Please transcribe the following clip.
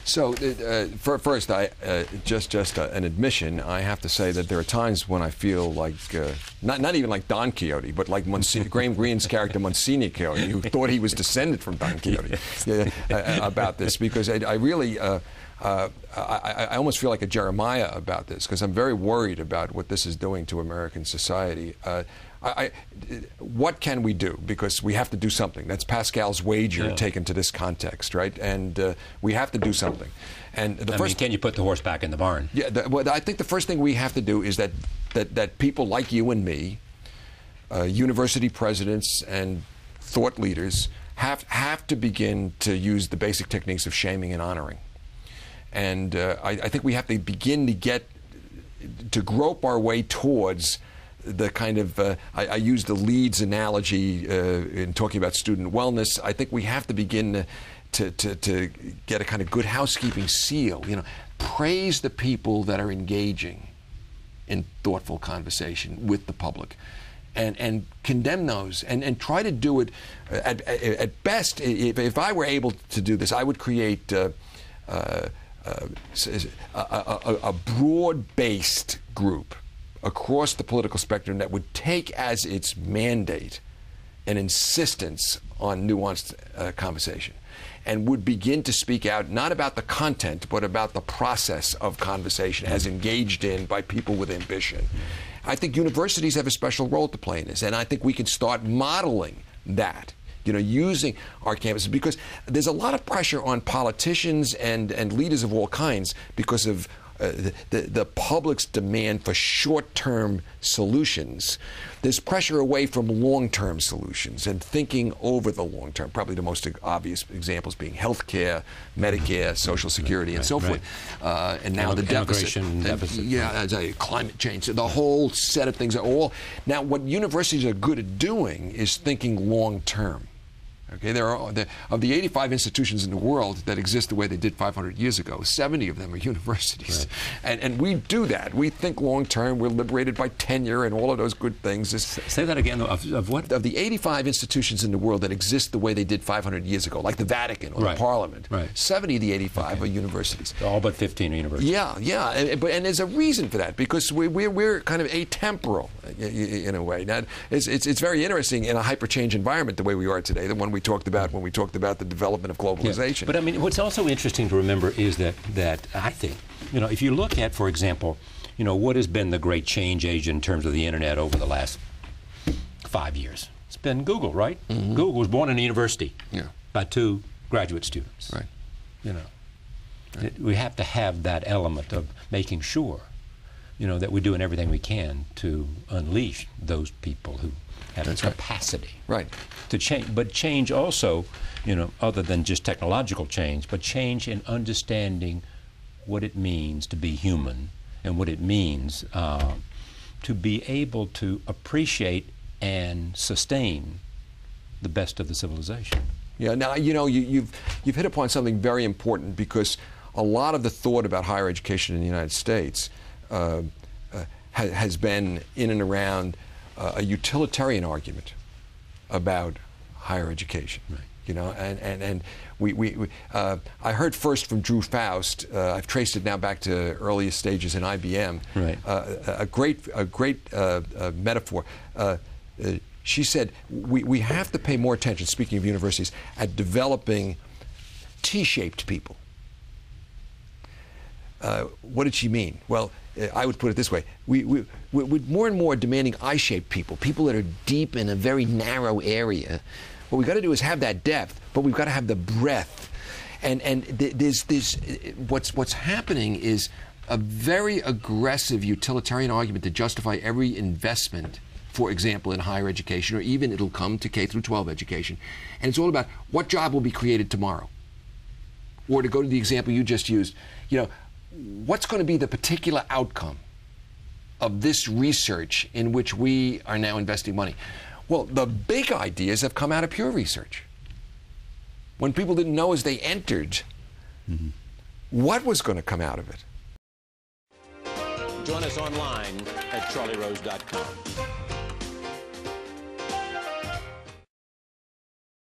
So, first, just an admission. I have to say that there are times when I feel like not even like Don Quixote, but like Graham Greene's character Monsignor Quixote, who thought he was descended from Don Quixote, about this, because I really. I almost feel like a Jeremiah about this, because I'm very worried about what this is doing to American society. What can we do? Because we have to do something. That's Pascal's wager taken to this context, right? And we have to do something. And can you put the horse back in the barn? Yeah. Well, I think the first thing we have to do is that people like you and me, university presidents and thought leaders, have to begin to use the basic techniques of shaming and honoring. And I think we have to begin to grope our way towards the kind of, I use the Leeds analogy in talking about student wellness. I think we have to begin to get a kind of good housekeeping seal. Praise the people that are engaging in thoughtful conversation with the public, and condemn those, and try to do it at best. If I were able to do this, I would create a broad-based group across the political spectrum that would take as its mandate an insistence on nuanced conversation, and would begin to speak out not about the content but about the process of conversation as engaged in by people with ambition. I think universities have a special role to play in this, and I think we can start modeling that. Using our campuses, because there's a lot of pressure on politicians and leaders of all kinds because of the public's demand for short-term solutions. There's pressure away from long-term solutions and thinking over the long term. Probably the most obvious examples being healthcare, Medicare, Social Security, and so forth. And now the deficit. Climate change. The whole set of things are all. Now, what universities are good at doing is thinking long-term. Okay, of the 85 institutions in the world that exist the way they did 500 years ago, 70 of them are universities. Right. And we do that. We think long term. We're liberated by tenure and all of those good things. Say that again, of what? Of the 85 institutions in the world that exist the way they did 500 years ago, like the Vatican or the Parliament, 70 of the 85 are universities. All but 15 are universities. Yeah. And there's a reason for that, because we're kind of atemporal in a way. Now, it's very interesting in a hyper-change environment the way we are today, the one we talked about when we talked about the development of globalization. But I mean, what's also interesting to remember is that I think, if you look at, for example, what has been the great change agent in terms of the internet over the last 5 years? It's been Google, right? Mm-hmm. Google was born in a university by 2 graduate students. Right. We have to have that element of making sure, that we're doing everything we can to unleash those people who have the capacity to change. But change also, other than just technological change, but change in understanding what it means to be human and what it means to be able to appreciate and sustain the best of the civilization. Yeah. Now, you've hit upon something very important, because a lot of the thought about higher education in the United States has been in and around a utilitarian argument about higher education. And I heard first from Drew Faust. I've traced it now back to earliest stages in IBM. A great metaphor. She said we have to pay more attention, speaking of universities, at developing T-shaped people. What did she mean? Well, I would put it this way. We're more and more demanding I-shaped people that are deep in a very narrow area. What we've got to do is have that depth, but we've got to have the breadth. And there's what's happening is a very aggressive utilitarian argument to justify every investment, for example, in higher education, or even it'll come to K through 12 education. And it's all about what job will be created tomorrow. Or to go to the example you just used, what's going to be the particular outcome of this research in which we are now investing money? Well, the big ideas have come out of pure research. When people didn't know as they entered what was going to come out of it. Join us online at charlierose.com.